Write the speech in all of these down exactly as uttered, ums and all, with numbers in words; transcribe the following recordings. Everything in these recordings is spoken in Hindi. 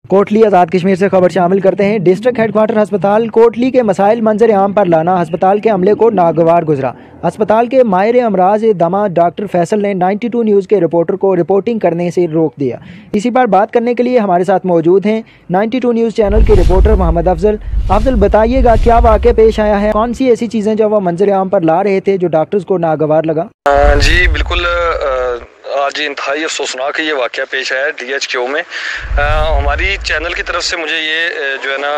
कोटली आज़ाद कश्मीर से खबर शामिल करते हैं। डिस्ट्रिक्ट हेडक्वार्टर अस्पताल कोटली के मसाइल मंजर आम पर लाना अस्पताल के अमले को नागवार गुजरा। अस्पताल के माहिर अमराज दमा डॉक्टर फैसल ने बानवे न्यूज़ के रिपोर्टर को रिपोर्टिंग करने से रोक दिया। इसी पर बात करने के लिए हमारे साथ मौजूद हैं बानवे न्यूज़ चैनल के रिपोर्टर मोहम्मद अफजल। अफजल, बताइएगा क्या वाक़या पेश आया है, कौन सी ऐसी चीज़ें जो वो मंजर आम पर ला रहे थे जो डॉक्टर्स को नागवार लगा? जी बिल्कुल, आज इंतहाई अफसोसनाक ये वाक़या पेश आया है डी एच क्यू में। आ, हमारी चैनल की तरफ से मुझे ये जो है ना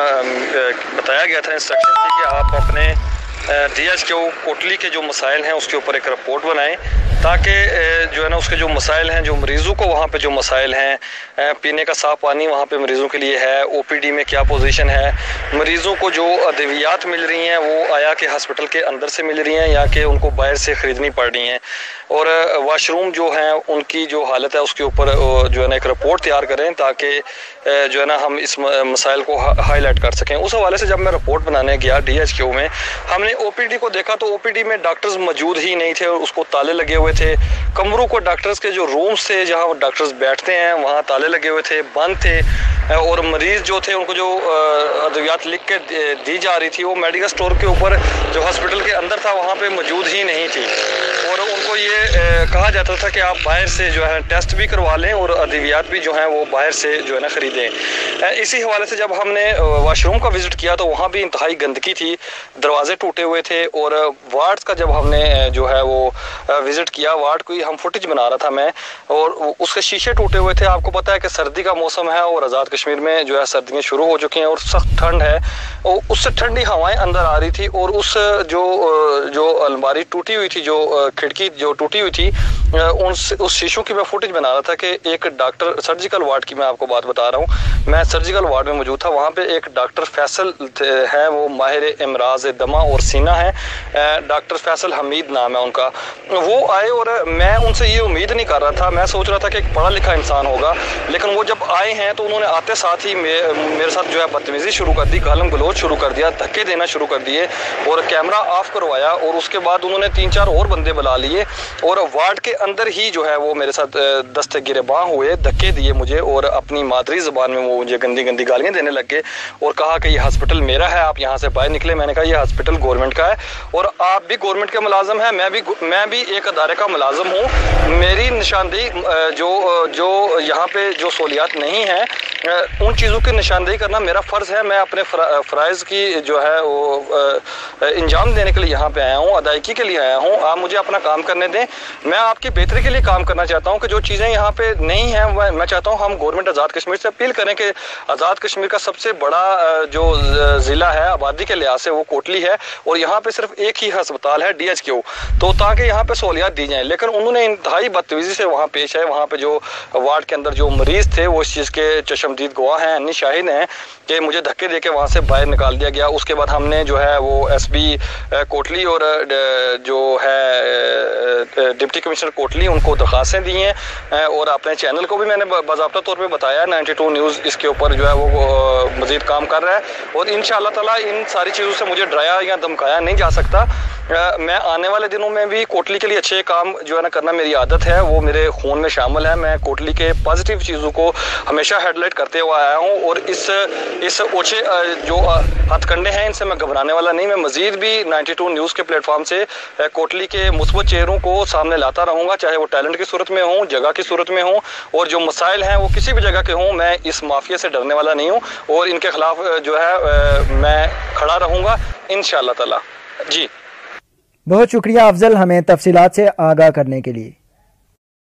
बताया गया था, इंस्ट्रक्शन थी कि आप अपने डी एच क्यू कोटली के जो मसाइल हैं उसके ऊपर एक रिपोर्ट बनाएं, ताकि जो है ना उसके जो मसाइल हैं, जो मरीज़ों को वहाँ पे जो मसाइल हैं, पीने का साफ़ पानी वहाँ पे मरीज़ों के लिए है, ओ पी डी में क्या पोजीशन है, मरीज़ों को जो अद्वियात मिल रही हैं वो आया कि हॉस्पिटल के अंदर से मिल रही हैं या कि उनको बाहर से ख़रीदनी पड़ रही हैं, और वाशरूम जो हैं उनकी जो हालत है उसके ऊपर जो है ना एक रिपोर्ट तैयार करें, ताकि जो है ना हम इस मसाइल को हाईलाइट कर सकें। उस हवाले से जब मैं रिपोर्ट बनाने गया डी एच क्यू में, हमने ओ पी डी को देखा तो ओ पी डी में डॉक्टर्स मौजूद ही नहीं थे और उसको ताले लगे हुए थे। कमरों को डॉक्टर्स के जो रूम्स थे जहां डॉक्टर्स बैठते हैं वहां ताले लगे हुए थे, बंद थे, और मरीज़ जो थे उनको जो अद्वियात लिख के दी जा रही थी वो मेडिकल स्टोर के ऊपर जो हॉस्पिटल के अंदर था वहाँ पे मौजूद ही नहीं थी, और उनको ये कहा जाता था कि आप बाहर से जो है टेस्ट भी करवा लें और अद्वियात भी जो है वो बाहर से जो है ना ख़रीदें। इसी हवाले से जब हमने वाशरूम का विज़िट किया तो वहाँ भी इंतहाई गंदगी थी, दरवाजे टूटे हुए थे, और वार्ड्स का जब हमने जो है वो विज़िट किया, वार्ड की हम फुटेज बना रहा था मैं, और उसके शीशे टूटे हुए थे। आपको पता है कि सर्दी का मौसम है और आज़ाद कश्मीर में जो है सर्दियाँ शुरू हो चुकी हैं और सख्त ठंड है, और उससे ठंडी हवाएं अंदर आ रही थी, और उस जो जो अलमारी टूटी हुई थी, जो खिड़की जो टूटी हुई थी, उन उस शीशों की मैं फुटेज बना रहा था कि एक डॉक्टर, सर्जिकल वार्ड की मैं आपको बात बता रहा हूँ, मैं सर्जिकल वार्ड में मौजूद था, वहाँ पे एक डॉक्टर फैसल है, वो माहिर इमराज दमा और सीना है, डॉक्टर फैसल हमीद नाम है उनका। वो आए और मैं उनसे ये उम्मीद नहीं कर रहा था, मैं सोच रहा था कि एक पढ़ा लिखा इंसान होगा, लेकिन वो जब आए हैं तो उन्होंने आते साथ ही मे, मेरे साथ जो है बदतमीजी शुरू कर दी, गालम गलोच शुरू कर दिया, धक्के देना शुरू कर दिए, और कैमरा ऑफ करवाया, और उसके बाद उन्होंने तीन चार और बंदे बुला लिए, और वार्ड के अंदर ही जो है वो मेरे साथ दस्ते गिरेबां हुए, धक्के दिए मुझे, और अपनी मादरी ज़बान में वो मुझे गंदी गंदी गालियाँ देने लग गए, और कहा कि ये हॉस्पिटल मेरा है, आप यहाँ से बाहर निकले। मैंने कहा ये हॉस्पिटल गवर्नमेंट का है और आप भी गवर्नमेंट के मुलाजम हैं, मैं भी मैं भी एक अदारे का मुलाजम हूँ, मेरी निशानदेही जो जो यहाँ पे जो सहूलियात नहीं है उन चीज़ों की निशानदेही करना मेरा फ़र्ज़ है। मैं अपने फ़राइज़ की जो है वो इंजाम देने के लिए यहाँ पे आया हूँ, अदायगी के लिए आया हूँ, आप मुझे अपना काम करने दें। मैं आपकी बेहतरी के लिए काम करना चाहता हूँ कि जो चीज़ें यहाँ पे नहीं हैं मैं चाहता हूँ हम गवर्नमेंट आज़ाद कश्मीर से अपील करें कि आज़ाद कश्मीर का सबसे बड़ा जो ज़िला है आबादी के लिहाज से वो कोटली है, और यहाँ पे सिर्फ एक ही अस्पताल है डी एच क्यू, तो ताकि यहाँ पे सहूलियात दी जाएँ। लेकिन उन्होंने इंतहाई बदतमीज़ी से वहाँ पेश आए। वहाँ पे जो वार्ड के अंदर जो मरीज़ थे वो इस चीज़ के चशमदीद गवाह हैं, अन्नी शाहिद हैं कि मुझे धक्के दे के वहाँ से बाहर निकाल दिया गया। उसके बाद हमने जो है वो एस बी कोटली और जो है डिप्टी कमिश्नर कोटली उनको दरख्वास्तें दी हैं, और अपने चैनल को भी मैंने बाज़ाब्ता तौर पे बताया, बानवे न्यूज़ इसके ऊपर जो है वो मज़ीद काम कर रहा है, और इंशाअल्लाह ताला इन सारी चीज़ों से मुझे डराया या धमकाया नहीं जा सकता। मैं आने वाले दिनों में भी कोटली के लिए अच्छे काम जो है ना करना मेरी आदत है, वो मेरे खून में शामिल है। मैं कोटली के पॉजिटिव चीज़ों को हमेशा हेडलाइट करते हुए आया हूँ, और इस इस ओछे जो हथकंडे हैं इनसे मैं घबराने वाला नहीं। मैं मज़ीद भी बानवे न्यूज़ के प्लेटफॉर्म से कोटली के मुस्बत चेहरों को सामने लाता रहूँगा, चाहे वो टैलेंट की सूरत में हो, जगह की सूरत में हो, और जो मसाइल हैं वो किसी भी जगह के हों। मैं इस माफिया से डरने वाला नहीं हूँ, और इनके खिलाफ जो है मैं खड़ा रहूँगा इंशाअल्लाह ताला। जी बहुत शुक्रिया अफजल, हमें तफसीलात से आगाह करने के लिए।